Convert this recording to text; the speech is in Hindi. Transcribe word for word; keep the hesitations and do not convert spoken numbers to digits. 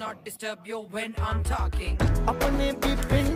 not disturb you when I'm talking. अपने भी पिंड